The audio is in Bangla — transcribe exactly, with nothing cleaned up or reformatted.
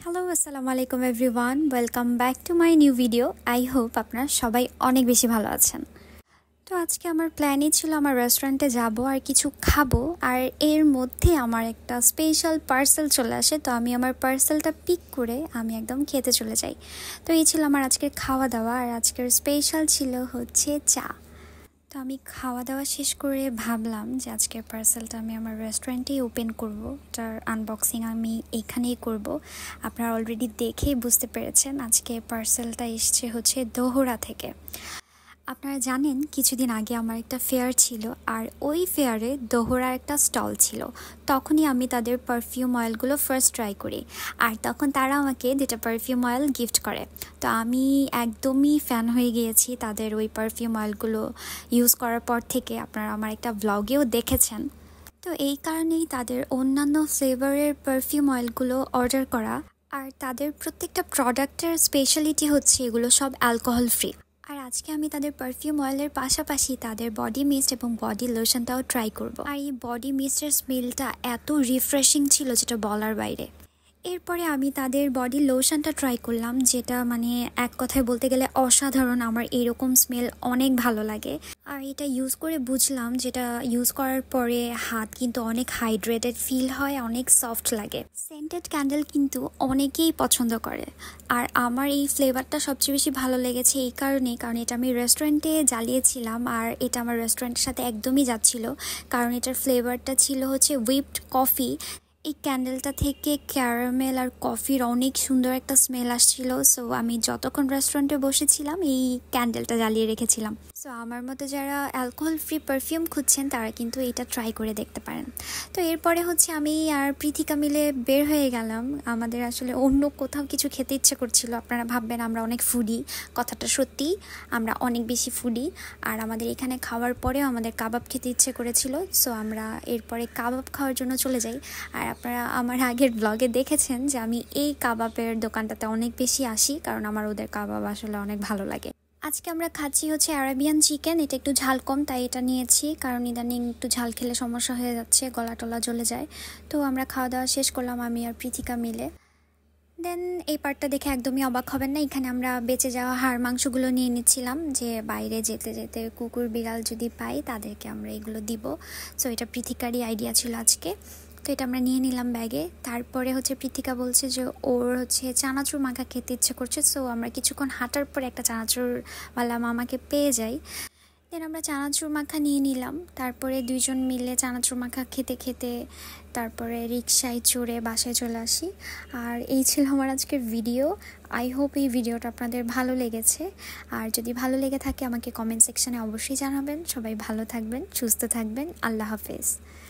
হ্যালো আসসালামু আলাইকুম everyone, welcome back to my new video. I hope আপনারা সবাই অনেক বেশি ভালো আছেন। তো আজকে আমার প্ল্যানই ছিল আমার রেস্টুরেন্টে যাব আর কিছু খাবো, আর এর মধ্যে আমার একটা স্পেশাল পার্সেল চলে আসে। তো আমি আমার পার্সেলটা পিক করে আমি একদম খেতে চলে যাই। তো এই ছিল আমার আজকের খাওয়া দাওয়া, আর আজকের স্পেশাল ছিল হচ্ছে চা। তো আমি খাওয়া দাওয়া শেষ করে ভাবলাম যে আজকের পার্সেলটা আমি আমার রেস্টুরেন্টেই ওপেন করব। এটার আনবক্সিং আমি এখানেই করব। আপনারা অলরেডি দেখেই বুঝতে পেরেছেন আজকে পার্সেলটা এসছে হচ্ছে দোহরা থেকে। আপনারা জানেন কিছুদিন আগে আমার একটা ফেয়ার ছিল, আর ওই ফেয়ারে দোহরার একটা স্টল ছিল। তখনই আমি তাদের পারফিউম অয়েলগুলো ফার্স্ট ট্রাই করি, আর তখন তারা আমাকে দুটা পারফিউম অয়েল গিফট করে। তো আমি একদমই ফ্যান হয়ে গিয়েছি তাদের ওই পারফিউম অয়েলগুলো ইউজ করার পর থেকে। আপনারা আমার একটা ভ্লগেও দেখেছেন। তো এই কারণেই তাদের অন্যান্য ফ্লেভারের পারফিউম অয়েলগুলো অর্ডার করা। আর তাদের প্রত্যেকটা প্রোডাক্টের স্পেশালিটি হচ্ছে এগুলো সব অ্যালকোহল ফ্রি। আর আজকে আমি তাদের পারফিউম অয়েলের পাশাপাশি তাদের বডি মিস্ট এবং বডি লোশনটাও ট্রাই করব। আর এই বডি মিস্টের স্মেলটা এত রিফ্রেশিং ছিল যেটা বলার বাইরে। এরপরে আমি তাদের বডি লোশনটা ট্রাই করলাম, যেটা মানে এক কথায় বলতে গেলে অসাধারণ। আমার এরকম স্মেল অনেক ভালো লাগে, আর এটা ইউজ করে বুঝলাম যেটা ইউজ করার পরে হাত কিন্তু অনেক হাইড্রেটেড ফিল হয়, অনেক সফট লাগে। সেন্টেড ক্যান্ডেল কিন্তু অনেকেই পছন্দ করে, আর আমার এই ফ্লেভারটা সবচেয়ে বেশি ভালো লেগেছে এই কারণেই, কারণ এটা আমি রেস্টুরেন্টে জ্বালিয়েছিলাম আর এটা আমার রেস্টুরেন্টের সাথে একদমই যাচ্ছিল। কারণ এটার ফ্লেভারটা ছিল হচ্ছে হুইপড কফি। এই ক্যান্ডেলটা থেকে ক্যারামেল আর কফির অনেক সুন্দর একটা স্মেল আসছিল। সো আমি যতক্ষণ রেস্টুরেন্টে বসেছিলাম এই ক্যান্ডেলটা জ্বালিয়ে রেখেছিলাম। সো আমার মতো যারা অ্যালকোহল ফ্রি পারফিউম খুঁজছেন তারা কিন্তু এটা ট্রাই করে দেখতে পারেন। তো এরপরে হচ্ছে আমি আর পৃথিকা মিলে বের হয়ে গেলাম। আমাদের আসলে অন্য কোথাও কিছু খেতে ইচ্ছে করছিল। আপনারা ভাববেন আমরা অনেক ফুডি, কথাটা সত্যি, আমরা অনেক বেশি ফুডি। আর আমাদের এখানে খাওয়ার পরেও আমাদের কাবাব খেতে ইচ্ছে করেছিল। সো আমরা এরপরে কাবাব খাওয়ার জন্য চলে যাই। আর আপনারা আমার আগের ব্লগে দেখেছেন যে আমি এই কাবাবের দোকানটাতে অনেক বেশি আসি, কারণ আমার ওদের কাবাব আসলে অনেক ভালো লাগে। আজকে আমরা খাচ্ছি হচ্ছে আরাবিয়ান চিকেন। এটা একটু ঝাল কম, তাই এটা নিয়েছি, কারণ ইদানিং একটু ঝাল খেলে সমস্যা হয়ে যাচ্ছে, গলা টলা জ্বলে যায়। তো আমরা খাওয়া দাওয়া শেষ করলাম আমি আর পৃথিকা মিলে। দেন এই পার্টটা দেখে একদমই অবাক হবেন না, এখানে আমরা বেঁচে যাওয়া হাড় মাংসগুলো নিয়ে নিচ্ছিলাম, যে বাইরে যেতে যেতে কুকুর বিড়াল যদি পাই তাদেরকে আমরা এগুলো দিব। সো এটা পৃথিকারই আইডিয়া ছিল আজকে। তো এটা আমরা নিয়ে নিলাম ব্যাগে। তারপরে হচ্ছে পৃথিকা বলছে যে ওর হচ্ছে চানাচুর মাখা খেতে ইচ্ছে করছে। সো আমরা কিছুক্ষণ হাঁটার পরে একটা চানাচুরওয়ালা মামাকে পেয়ে যাই। দেন আমরা চানাচুর মাখা নিয়ে নিলাম। তারপরে দুইজন মিলে চানাচুর মাখা খেতে খেতে তারপরে রিকশায় চড়ে বাসায় চলে আসি। আর এই ছিল আমার আজকের ভিডিও। আই হোপ এই ভিডিওটা আপনাদের ভালো লেগেছে। আর যদি ভালো লেগে থাকে আমাকে কমেন্ট সেকশানে অবশ্যই জানাবেন। সবাই ভালো থাকবেন, সুস্থ থাকবেন। আল্লাহ হাফেজ।